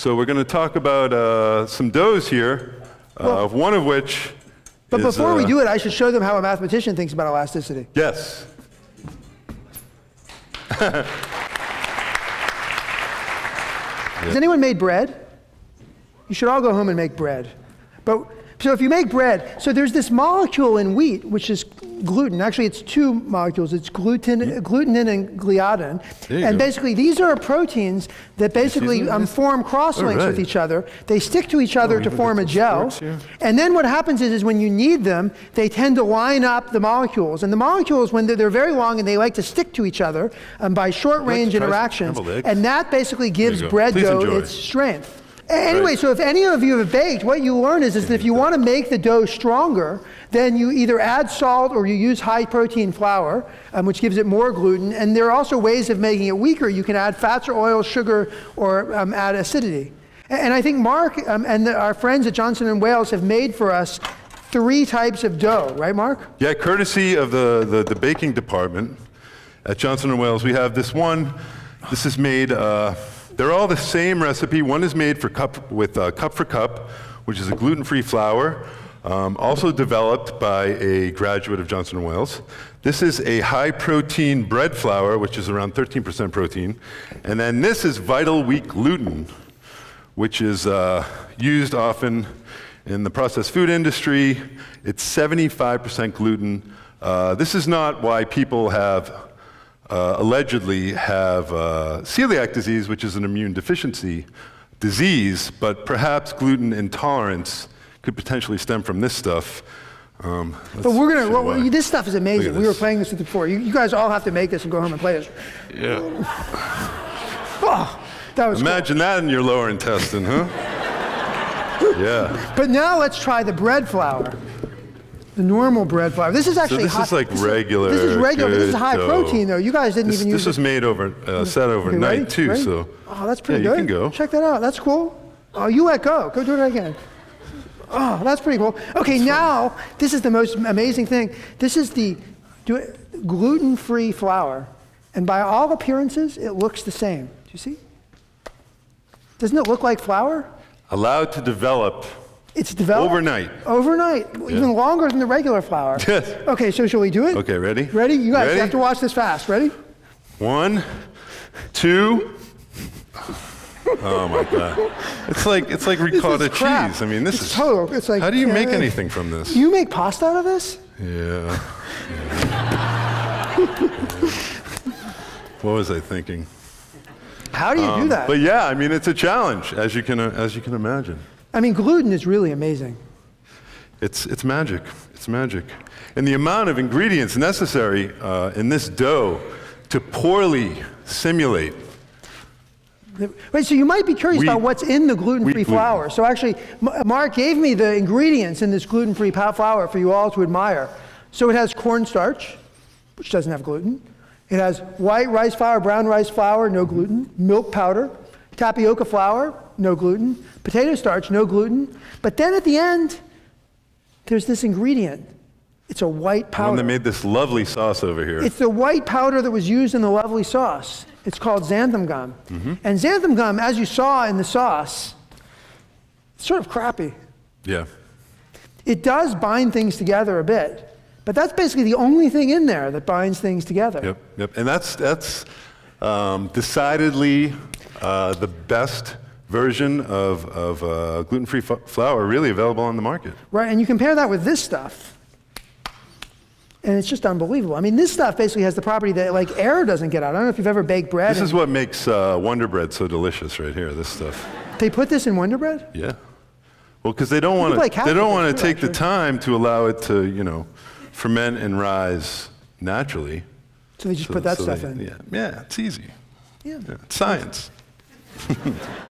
So we're going to talk about some doughs here, one of which But is, before we do it, I should show them how a mathematician thinks about elasticity. Yes. Has anyone made bread? You should all go home and make bread. So if you make bread, so there's this molecule in wheat, which is gluten. Actually, it's two molecules. It's glutenin and gliadin. And basically, these are proteins that basically form cross-links with each other. They stick to each other to form a gel. And then what happens is when you knead them, they tend to line up the molecules. And the molecules, when they're very long and they like to stick to each other by short-range interactions, and that basically gives bread dough its strength. Anyway, so if any of you have baked, what you learn is that if you want to make the dough stronger, then you either add salt or you use high-protein flour, which gives it more gluten. And there are also ways of making it weaker. You can add fats or oil, sugar, or add acidity. And I think Mark and our friends at Johnson & Wales have made for us 3 types of dough. Right, Mark? Yeah, courtesy of the baking department at Johnson & Wales, we have this one. This is made... they're all the same recipe. One is made for cup for cup, which is a gluten-free flour, also developed by a graduate of Johnson & Wales. This is a high-protein bread flour, which is around 13% protein. And then this is vital wheat gluten, which is used often in the processed food industry. It's 75% gluten. This is not why people allegedly have celiac disease, which is an immune deficiency disease, but perhaps gluten intolerance could potentially stem from this stuff. But we're gonna. This stuff is amazing. We were playing this before. You guys all have to make this and go home and play this. Yeah. Oh, that was Imagine that in your lower intestine, huh? Yeah. But now let's try the bread flour. The normal bread flour. This is actually this is like regular. This is regular. This is high protein, though. You guys didn't even use this was made set overnight too. Ready? So. Oh, that's pretty good. You can go. Check that out. That's cool. Oh, you let go. Go do it again. Oh, that's pretty cool. Okay, now this is the most amazing thing. This is the gluten-free flour, and by all appearances, it looks the same. Do you see? Doesn't it look like flour? Allowed to develop. It's developed? Overnight. Overnight. Yeah. Even longer than the regular flour. Yes. Okay, so shall we do it? Okay, ready? Ready? You guys have to watch this fast. Ready? 1, 2. Oh my God. It's like ricotta cheese. I mean, this is total. It's like, how do you make anything from this? You make pasta out of this? Yeah. What was I thinking? How do you do that? But yeah, I mean, it's a challenge, as you can imagine. I mean, gluten is really amazing. It's magic. It's magic. And the amount of ingredients necessary in this dough to poorly simulate. Right, so you might be curious about what's in the gluten-free flour. So actually, Mark gave me the ingredients in this gluten-free flour for you all to admire. So it has cornstarch, which doesn't have gluten. It has white rice flour, brown rice flour, no gluten. Milk powder, tapioca flour, no gluten. Potato starch, no gluten. But then at the end, there's this ingredient. It's a white powder. One that made this lovely sauce over here. It's the white powder that was used in the lovely sauce. It's called xanthan gum. And xanthan gum, as you saw in the sauce, it's sort of crappy. Yeah. It does bind things together a bit. But that's basically the only thing in there that binds things together. Yep, yep. And that's decidedly the best version of gluten-free flour really available on the market. Right, and you compare that with this stuff, and it's just unbelievable. I mean, this stuff basically has the property that like air doesn't get out. I don't know if you've ever baked bread. This is what makes Wonder Bread so delicious right here, this stuff. They put this in Wonder Bread? Yeah. Well, because they don't want to take the time to allow it to, you know, ferment and rise naturally. So they just put that stuff in? Yeah, it's easy. Yeah. It's science.